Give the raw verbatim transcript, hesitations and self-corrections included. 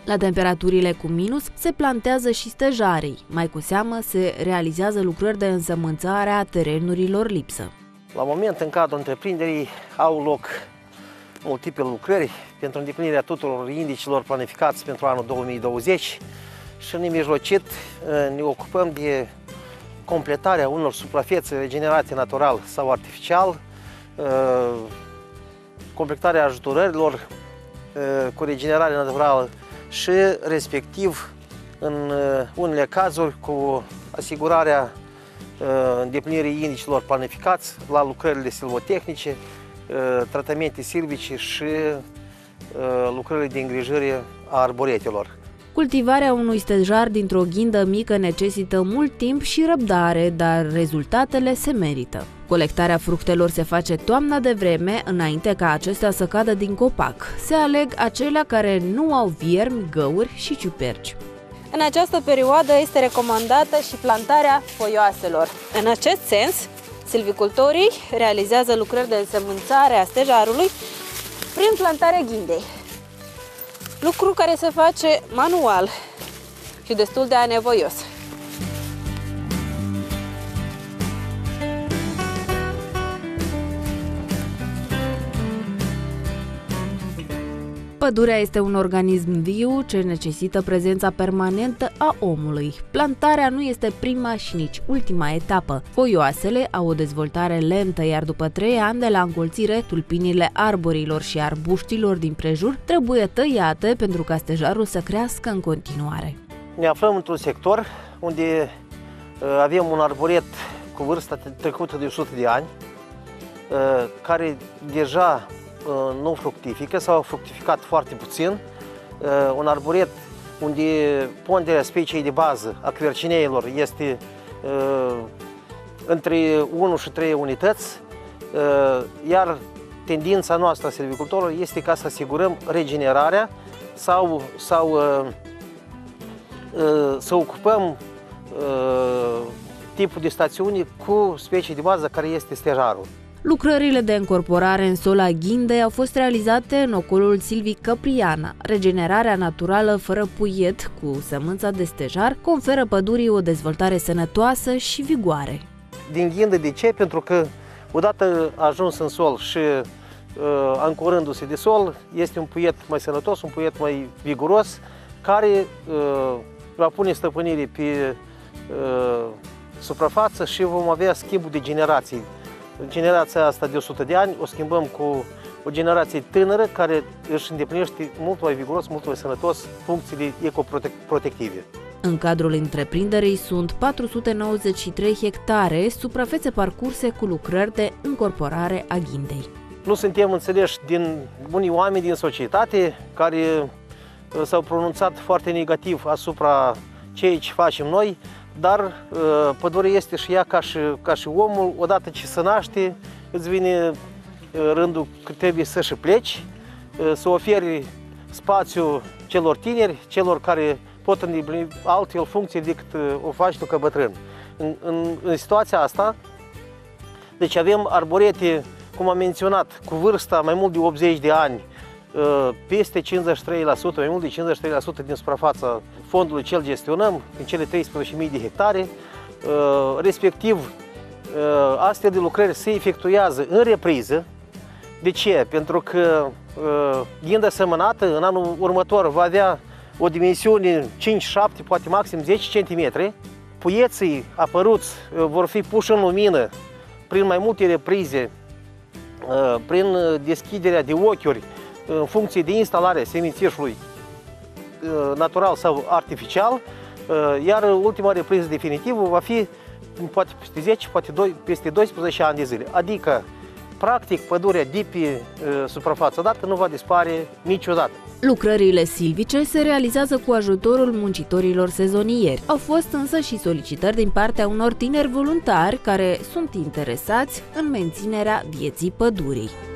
La temperaturile cu minus se plantează și stejarii, mai cu seamă se realizează lucrări de însămânțare a terenurilor lipsă. La moment, în cadrul întreprinderii, au loc multiple lucrări pentru îndeplinirea tuturor indicilor planificați pentru anul două mii douăzeci și nemijlocit ne ocupăm de completarea unor suprafețe regenerate natural sau artificial, completarea ajutorărilor cu regenerare naturală și, respectiv, în unele cazuri, cu asigurarea îndeplinirii indicilor planificați la lucrările silvotehnice, tratamente silvice și lucrările de îngrijire a arboretelor. Cultivarea unui stejar dintr-o ghindă mică necesită mult timp și răbdare, dar rezultatele se merită. Colectarea fructelor se face toamna de vreme, înainte ca acestea să cadă din copac. Se aleg acelea care nu au viermi, găuri și ciuperci. În această perioadă este recomandată și plantarea foioaselor. În acest sens, silvicultorii realizează lucrări de însămânțare a stejarului prin plantarea ghindei. Lucru care se face manual și destul de anevoios. Pădurea este un organism viu ce necesită prezența permanentă a omului. Plantarea nu este prima și nici ultima etapă. Foioasele au o dezvoltare lentă, iar după trei ani de la încolțire, tulpinile arborilor și arbuștilor din prejur trebuie tăiate pentru ca stejarul să crească în continuare. Ne aflăm într-un sector unde avem un arboret cu vârstă trecută de o sută de ani, care deja nu fructifică sau a fructificat foarte puțin. Un arboret unde ponderea speciei de bază a quercineilor este între unu și trei unități, iar tendința noastră a silvicultorilor este ca să asigurăm regenerarea sau, sau să ocupăm tipul de stațiuni cu specii de bază care este stejarul. Lucrările de încorporare în sol a ghindei au fost realizate în ocolul silvic Căpriana. Regenerarea naturală fără puiet cu sămânța de stejar conferă pădurii o dezvoltare sănătoasă și vigoare. Din ghindă de ce? Pentru că odată ajuns în sol și uh, ancorându-se de sol, este un puiet mai sănătos, un puiet mai viguros, care uh, va pune stăpânire pe uh, suprafață și vom avea schimbul de generații. Generația asta de o sută de ani o schimbăm cu o generație tânără care își îndeplinește mult mai viguros, mult mai sănătos funcțiile ecoprotective. În cadrul întreprinderii sunt patru sute nouăzeci și trei hectare, suprafețe parcurse cu lucrări de încorporare a ghindei. Nu suntem înțeleși din unii oameni din societate care s-au pronunțat foarte negativ asupra ceea ce facem noi, dar pădurea este și ea ca și, ca și omul, odată ce se naște, îți vine rândul că trebuie să și pleci, să oferi spațiu celor tineri, celor care pot îndeplini altfel funcții decât o faci tu ca bătrân. În, în, în situația asta, deci avem arborete, cum am menționat, cu vârsta mai mult de optzeci de ani, peste cincizeci și trei la sută, mai mult de cincizeci și trei la sută din suprafața fondului ce îl gestionăm, în cele treisprezece mii de hectare, respectiv astfel de lucrări se efectuează în repriză. De ce? Pentru că ghinda sămănată în anul următor va avea o dimensiune cinci șapte, poate maxim zece centimetri. Puieții apăruți vor fi puși în lumină prin mai multe reprize, prin deschiderea de ochiuri, în funcție de instalarea semințișului natural sau artificial, iar ultima repriză definitivă va fi poate peste zece, poate peste doisprezece ani de zile. Adică, practic, pădurea de pe suprafața dată nu va dispare niciodată. Lucrările silvice se realizează cu ajutorul muncitorilor sezonieri. Au fost însă și solicitări din partea unor tineri voluntari care sunt interesați în menținerea vieții pădurii.